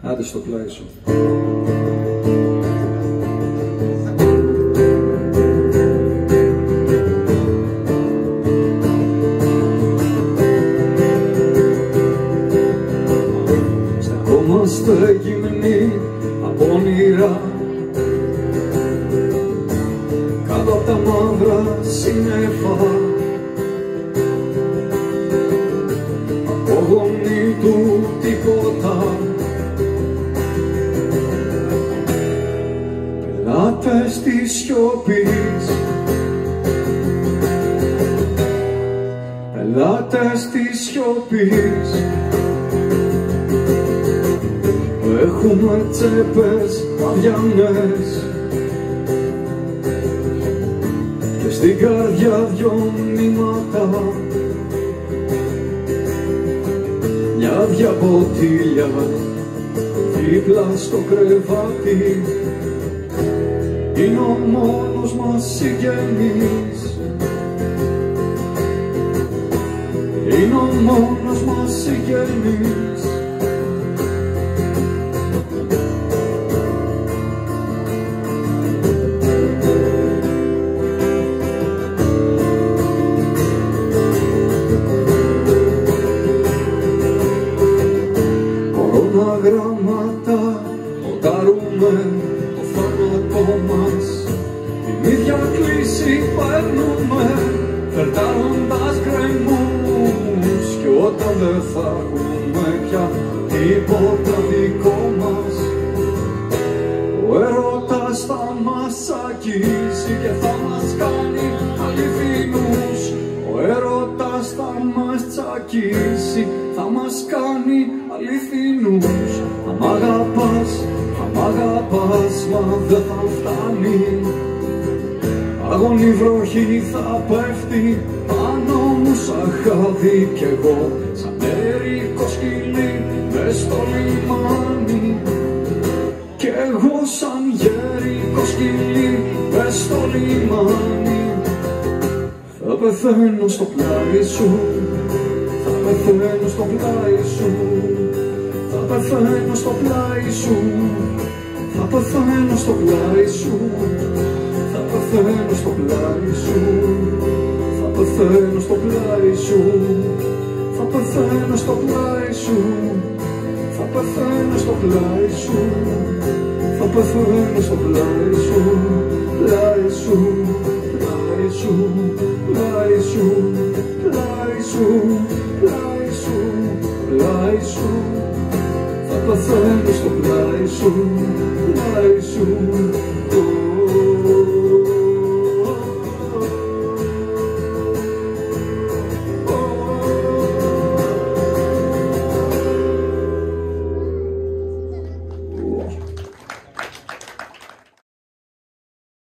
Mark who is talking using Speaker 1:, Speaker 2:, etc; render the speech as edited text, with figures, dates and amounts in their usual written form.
Speaker 1: Άντε στο πλάι σου. Στεκόμαστε γυμνοί από όνειρα κάτω απ' τα μαύρα σύννεφα, απόγονοι του τίποτα, πελάτες της σιωπής, πελάτες της σιωπής. Έχουμε τσέπες αδιανές και στην καρδιά δυο μνήματα, μια άδεια ποτήλια δίπλα στο κρεβάτι. Είναι ο μόνος μας συγγενής, είναι ο μόνος μας συγγενής. Γράμματα ποτάρουμε το φάρμακό μας, την ίδια κλίση παίρνουμε φερτάροντας γκρεμούς, κι όταν δεν θα έχουμε πια τίποτα δικό μας, ο έρωτας θα μας αγγίσει και θα μας κάνει αληθινούς. Ο έρωτας θα μας τσακίσει, θα μας κάνει αληθινούς. Αν αγαπάς, μα δεν θα φτάνει. Άγωνη βροχή θα πέφτει πάνω μου σαν χάδι, κι εγώ σαν ερικό σκυλί μες στο λιμάνι. Κι εγώ σαν γερικό σκυλί μες στο λιμάνι. Θα πεθαίνω στο πλάι σου, θα πεθαίνω στο πλάι σου, θα πεθαίνω στο πλάι σου, θα πεθαίνω στο πλάι σου, θα πεθαίνω στο πλάι σου, θα πεθαίνω στο πλάι σου, θα πεθαίνω στο πλάι σου, θα πεθαίνω στο πλάι σου, θα πεθαίνω στο πλάι σου, πλάι σου, πλάι σου, πλάι σου, πλάι σου, πλάι σου, πλάι σου. Θα πεθαίνω στο πλάι σου, πλάι σου.